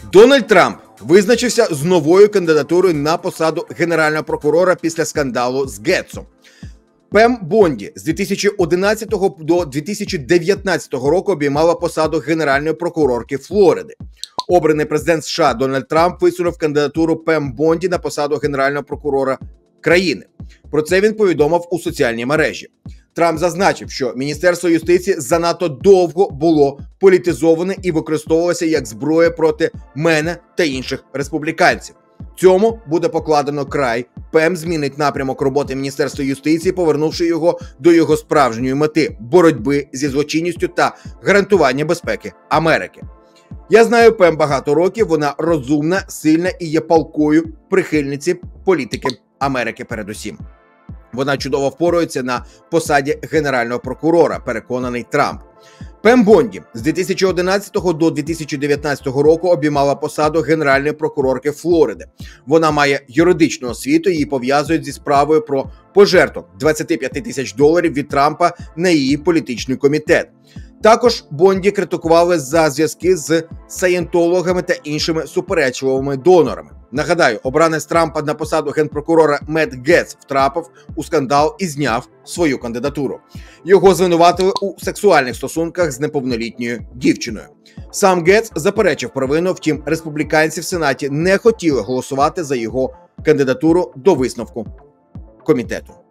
Дональд Трамп визначився з новою кандидатурою на посаду генерального прокурора після скандалу з Гетсом. Пем Бонді з 2011 до 2019 року обіймала посаду генеральної прокурорки Флориди. Обраний президент США Дональд Трамп висунув кандидатуру Пем Бонді на посаду генерального прокурора країни. Про це він повідомив у соціальній мережі. Трамп зазначив, що Міністерство юстиції занадто довго було політизоване і використовувалося як зброя проти мене та інших республіканців. Цьому буде покладено край. Пем змінить напрямок роботи Міністерства юстиції, повернувши його до його справжньої мети – боротьби зі злочинністю та гарантування безпеки Америки. Я знаю Пем багато років, вона розумна, сильна і є палкою прихильниці політики Америки передусім. Вона чудово впорається на посаді генерального прокурора, переконаний Трамп. Пем Бонді з 2011 до 2019 року обіймала посаду генеральної прокурорки Флориди. Вона має юридичну освіту, її пов'язують зі справою про пожертву $25 тисяч від Трампа на її політичний комітет. Також Бонді критикували за зв'язки з саєнтологами та іншими суперечливими донорами. Нагадаю, обранець Трампа на посаду генпрокурора Мет Гетс втрапив у скандал і зняв свою кандидатуру. Його звинуватили у сексуальних стосунках з неповнолітньою дівчиною. Сам Гетс заперечив провину, втім республіканці в Сенаті не хотіли голосувати за його кандидатуру до висновку комітету.